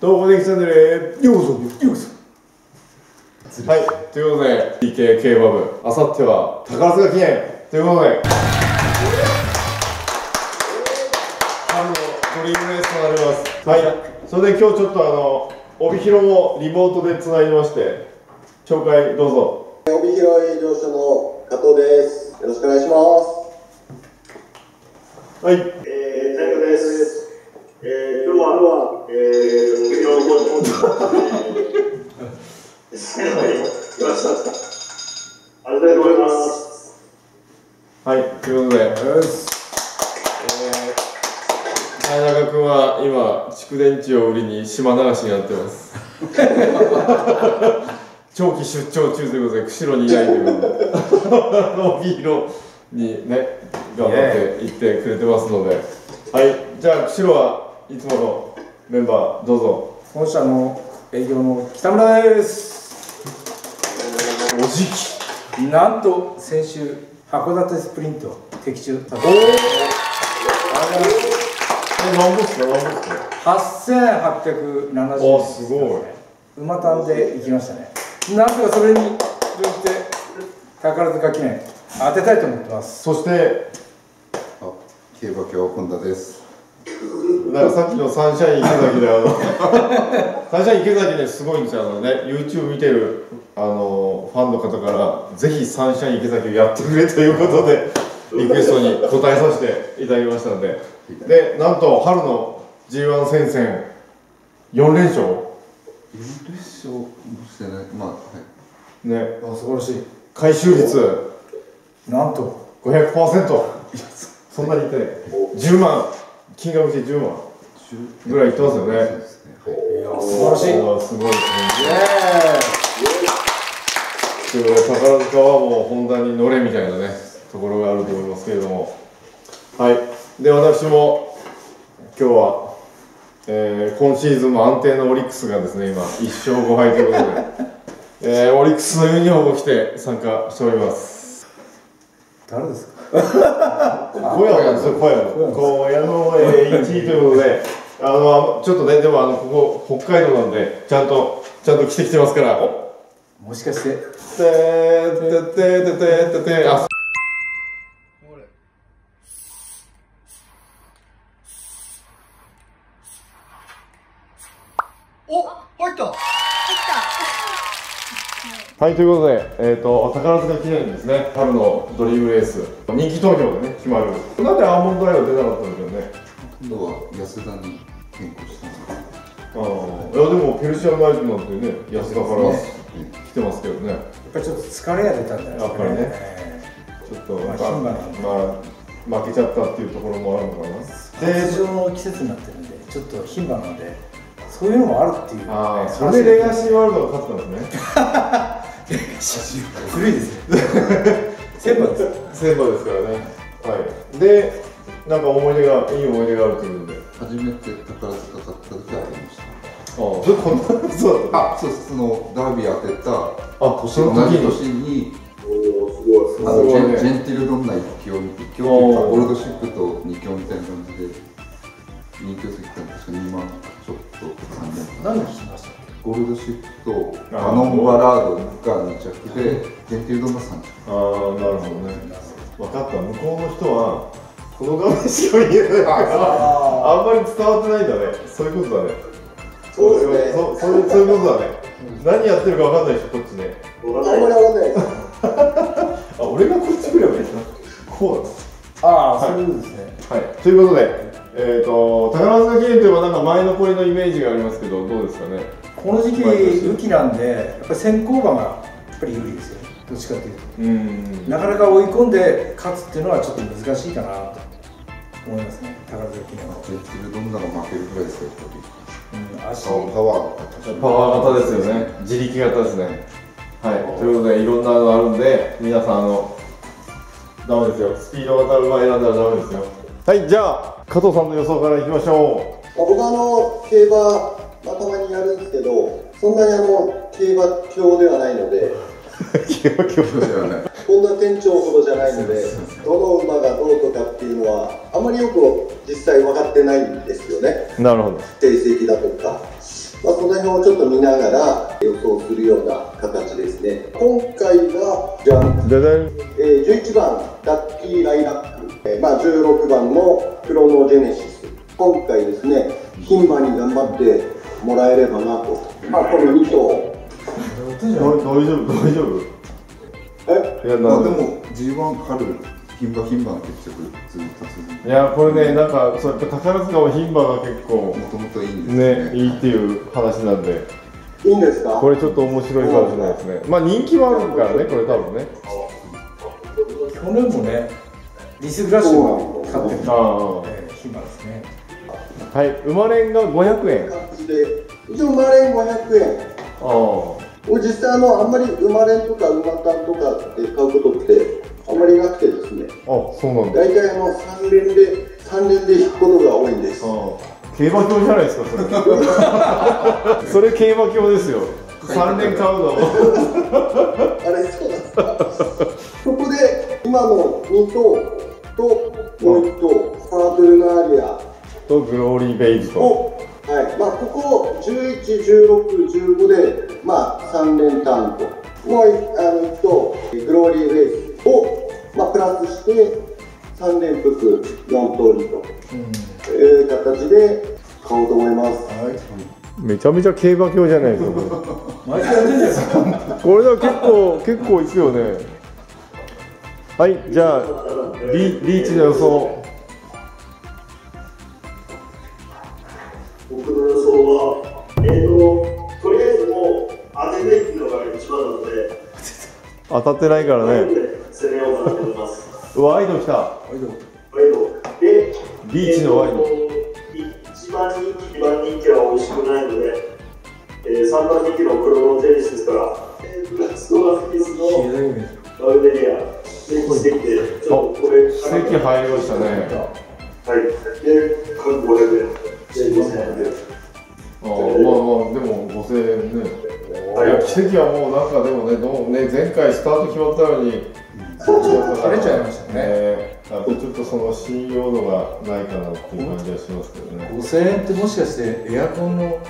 東北ネキチャンネルへようこそ。はい、ということで TK 競馬部、あさっては宝塚記念ということで春のドリームレースとなります。はい、それで今日ちょっと帯広もリモートでつないでまして、紹介どうぞ。 帯広営業所の加藤です。よろしくお願いします。 はい。 大河です。今日は帯広の方来ました。ありがとうございます。 はい、ということで、早中君は今蓄電池を売りに島流しになってます。長期出張中ということで、釧路にいないということで、帯広にね、頑張って行ってくれてますので、はい、じゃあ、釧路はいつものメンバー、どうぞ。 本社の営業の北村です。 おじき。 なんと先週、函館スプリント的中。 何本ですか、何本ですか。 8870。 お、すごい。 馬単で行きましたね。なんとかそれに乗って宝塚記念当てたいと思ってます。 そして競馬協本田です。 なんかさっきのサンシャイン池崎でサンシャイン池崎ですごいんですよ。YouTube 見てるファンの方からぜひサンシャイン池崎をやってくれということでリクエストに応えさせていただきましたので、でなんと春の G1 戦線4連勝。 4連勝もしてない。まあ、はい。 ね、 素晴らしい。 回収率なんと 500%。そんなにいってない。10万、金額で10万ぐらいいってますよね。いや、 素晴らしい。 すごいですね。ということで、宝塚はもう本田に乗れみたいなね、ところがあると思いますけれども。はい。で、私も今日は、今シーズンも安定のオリックスがですね、今、1勝5敗ということで、オリックスのユニフォームを着て参加しております。 誰ですか。 小屋なんですよ、小屋の1位ということで、ちょっとね、でもここ北海道なんで、ちゃんと着てきてますから。 もしかして。 あ。 お、入った。 はい、ということで、宝塚記念ですね、春のドリームレース、人気投票でね、決まる。なんでアーモンドアイは出なかったんですよね。 今度は安田に変更したの。 いや、でも、ペルシアナイトなんてね、安田から来てますけどね。 やっぱりちょっと疲れが出たんじゃないですかね。 やっぱりね、ちょっとなんか、負けちゃったっていうところもあるのかな。 発情の季節になってるんで、ちょっと牝馬なので、そういうのもあるっていう。 ああ、それでレガシーワールドが勝ったんですね。 古いですよ。先輩です。 先輩ですからね。はい。で、なんかいい思い出があるということで。 初めて宝塚買った時当てました。 そうだった。 そうです。そのダービー当てた同じ年に、ジェンティルドンナ1強っていうか、ゴールドシップと2強みたいな感じで、2強席から確か2万ちょっと3年。 何聞きましたっけ。 ゴールドシップとアノンバラードが2着で、ジェンティルドンナ3着。 ああ、なるほどね。分かった。向こうの人はこの画面しか見えないからあんまり伝わってないんだね。そういうことだね。 そうですね。 そういうことだね。何やってるか分かんないでしょ、こっちね。 あんまりわかんないです。 あ、俺がこっち来ればいいな。こうだ。 ああ、そういうことですね。 はい。ということで、宝塚記念といえばなんか前残りのイメージがありますけど、どうですかね。 この時期雨季なんで、やっぱり先行馬がやっぱり有利ですよ。どっちかというと。なかなか追い込んで勝つっていうのはちょっと難しいかなと思いますね。宝塚記念は。 ジェンティルドンナが負けるぐらいですよ、やっぱり。 足パワー型ですよね。自力型ですね。はい。ということでいろんなのあるんで、皆さんダメですよ。スピード型馬選んだらダメですよ。はい。じゃあ加藤さんの予想からいきましょう。 僕競馬たまにやるんですけど、そんなに競馬強ではないので。 競馬強ではない。 こんな店長ほどじゃないので、どの馬がどうとかっていうのはあまりよく実際分かってないんですよね。 なるほど。 成績だとかその辺をちょっと見ながら予想するような形ですね。今回がじゃん、 でで 11番ラッキーライラック、16番のクロノジェネシス。今回ですね、牝馬に頑張ってもらえればなと。この2頭。 大丈夫大丈夫。いやでも G1 春牝馬の決着ずっと続いて。 いやこれねなんかそうやっぱ宝塚は牝馬が結構もともといいんですね。 いいっていう話なんで、 いいんですか？ これちょっと面白いかもしれないですね。まあ人気はあるからねこれ多分ね。 去年もねリスグラッシュが勝ってるああ、 牝馬ですね。 はい、生まれんが500円。 一応生まれん500円。 ああ。 実際あんまり生まれんとか馬単とかって買うことってあんまりなくてですね。 あ、そうなんだ。 大体3連で引くことが多いんです。 競馬場じゃないですかそれ。それ競馬場ですよ。3連買うの。 あれそうなんですか。そこで今の2頭ともう1頭サートルナーリアとグローリーベイズと。 はい、ここ11、16、15で3連単ともう1頭グローリーベイズをプラスして3連複4通りという形で買おうと思います。 めちゃめちゃ競馬場じゃないですか。 毎回やってるんですか。 これだ結構いくよね。はい、じゃあリーチの予想。 僕の予想はとりあえずもう当てていくのが一番なので当たってないからね。 攻めようかなと思います。 ワイド来た。 ワイドでリーチのワイド。 1番人気、2番人気は美味しくないので、3番人気のクロノジェネシスからブラックストラフィスのバルデリアでしてきて、ちょっとこれ席入りましたね。 はい、で、各500円、5000円で。 でも5000円ね。奇跡はもうなんかでもね、前回スタート決まったのにされちゃいましたね。 ちょっとその信用度がないかなっていう感じはしますけどね。 5000円ってもしかしてエアコンの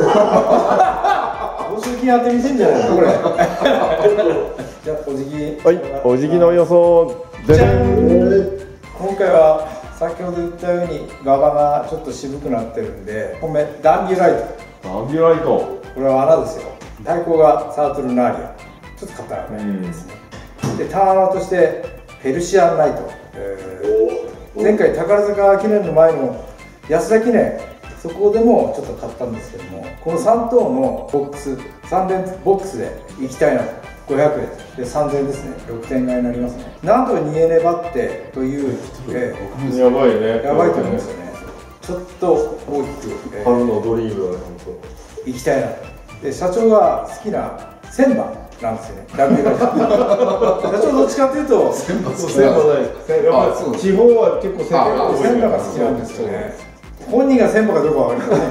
報酬金当てみせんじゃないのこれ。じゃあお辞儀。 はい、お辞儀の予想で今回は先ほど言ったように馬場がちょっと渋くなってるんで、本命ダンビュライト。 ダンビュライト。 これは穴ですよ。対抗がサートルナーリア。ちょっと硬めですね。でターナーとしてペルシアンライト。前回宝塚記念の前の安田記念、そこでもちょっと買ったんですけども、この3頭のボックス3連ボックスで行きたいなと。500円で3000円ですね。6点買いになりますね。なんと2エネバってという、 やばいね。 やばいと思うんですよね。ちょっと大きく、 春のドリームだね、本当行きたいなと。で社長が好きな千葉なんですよね。ラグビーが社長どっちかっていうと千葉ない。地方は結構千葉が好きなんですよね。本人が千葉かどうかわかりませ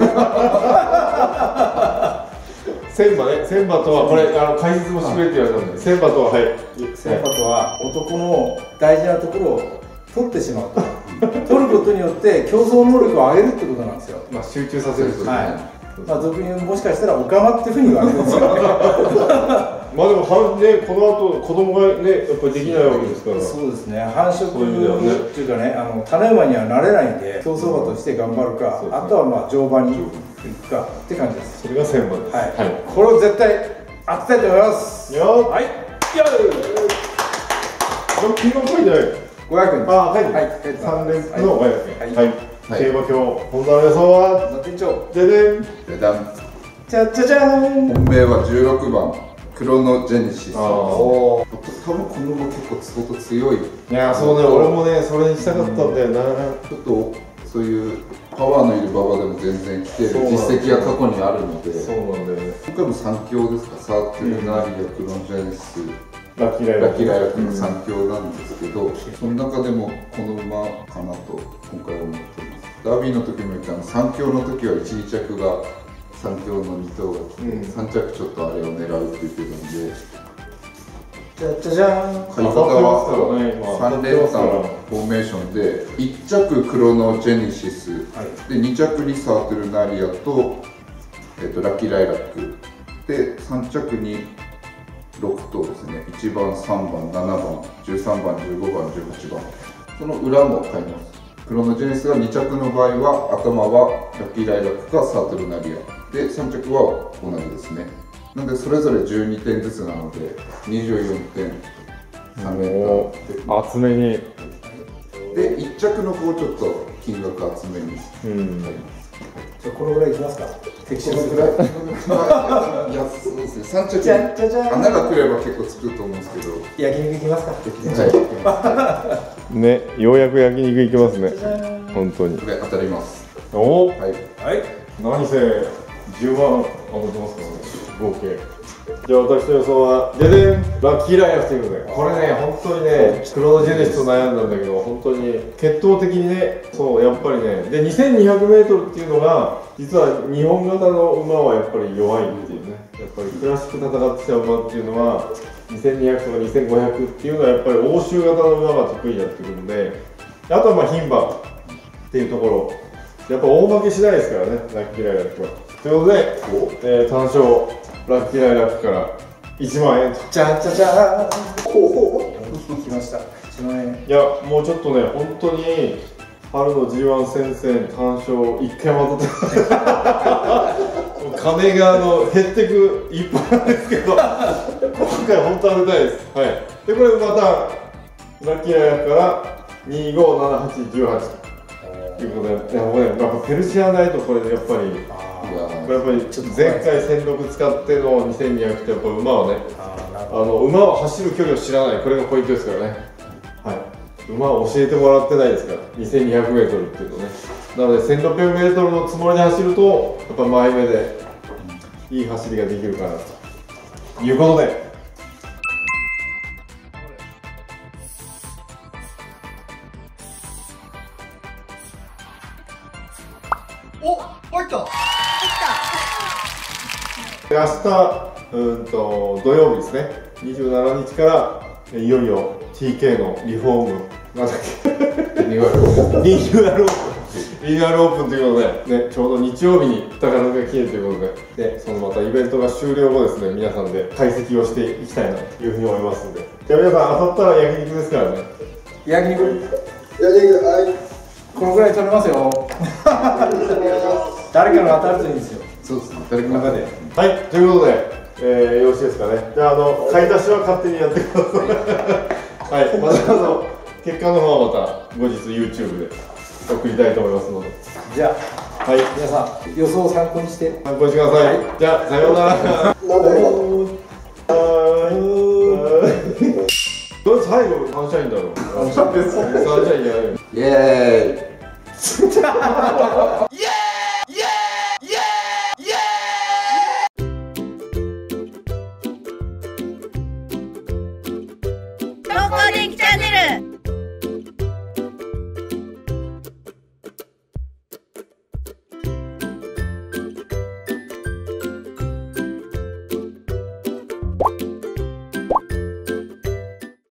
ん。 千葉ね、千葉とはこれ解説もしてくれって言われたんで、千葉とは千葉とは男の大事なところを取ってしまうと。取ることによって競争能力を上げるってことなんですよ。 集中させると。 俗にもしかしたらオカマっていうふうに言われるんですよね。 でもこの後子供がねやっぱりできないわけですから。 そうですね。繁殖っていうかね、種馬にはなれないんで競走馬として頑張るか、あとは乗馬に行くかって感じです。 それが千馬です。 はい。これを絶対当てたいと思います。はい。よっ。金額書いてない。 500円。 はい。3連複の500円。はい。競馬今日本田の予想は店長ででんじゃじゃじゃーん。 本命は16番クロノジェネシス。多分この馬結構相当強い。 いやそうね、俺もねそれにしたかったんだよな。 ちょっとそういうパワーのいる馬場でも全然来てる実績が過去にあるので。 そうなんだよね。 今回も3強ですか。サーティルナーリア、クロノジェネシス、 ラッキーライラクの3強なんですけど、その中でもこの馬かなと今回は思ってます。ダービーの時も言った3強の時は1、2着が3強の2頭が来て、3着ちょっとあれを狙うって言ってたんで、 じゃじゃじゃーん。 買い方は3連単フォーメーションで1着クロノジェネシス、で2着リサートルナリアとラッキーライラックで、3着に6頭ですね。1番、3番、7番、13番、15番、18番、その裏も買います。クロノジェネシスが2着の場合は、頭はラッキーライラックかサートルナリアで、3着は同じですね。なのでそれぞれ12点ずつなので24点3連単厚めにで、1着の子をちょっと金額厚めになります。 じゃあこのぐらいいきますか。適正このぐらいいや、そうですね。3着穴が来れば結構つくと思うんですけど、 焼肉いきますか。 ね、ようやく焼肉行けますね。本当にこれ当たります。 おお、 はい、 何せ10万当たってますからね、合計。じゃあ私の予想はででん、ラッキーライラックということで、これね、本当にね、クロノジェネシスと悩んだんだけど、本当に血統的にね、そうやっぱりね、で 2200m っていうのが実は日本型の馬はやっぱり弱いっていうね、やっぱりクラシック戦ってきた馬っていうのは2200とか2500っていうのはやっぱり欧州型の馬が得意になってくるので、あとはまあ牝馬っていうところ、やっぱ大負けしないですからね、ラッキーライラックは。ということで、単勝ラッキーライラックから1万円と。 じゃんじゃじゃーん。来ました。1万円。 いや、もうちょっとね、本当に春の G1 戦線単勝1回も当たって金が減ってく一方なんですけど、今回本当当てたいです。はい。で、これまたラッキーライラックから257818ということで、ここね、やっぱペルシアナイトこれやっぱり。やっぱり前回16使っての2200ってやっぱ馬はね、馬は走る距離を知らない、これがポイントですからね。はい、馬は教えてもらってないですから、2200m っていうのね。なので 1600m のつもりで走るとやっぱ前目でいい走りができるかなということで。 お、入った。 明日土曜日ですね、27日からいよいよ TK のリフォームなんだっけリニューアルオープンということで、ね、ちょうど日曜日に宝塚記念ということで、そのまたイベントが終了後ですね、皆さんで解析をしていきたいなというふうに思いますので、じゃあ皆さん当たったら焼肉ですからね。 焼肉、 はい。 このぐらい取れますよ。誰かの当たるといいんですよ。 そうですね、誰かの中で。 はい、ということで、よろしいですかね。じゃあ、買い出しは勝手にやってください。はい、また結果の方はまた後日 YouTube で送りたいと思いますので。 じゃあ、 はい、 皆さん予想を参考にして参考にしてください。じゃあ、さようなら。どれ最後サンシャインだろう。サンシャインじゃないよ。 イエーイ。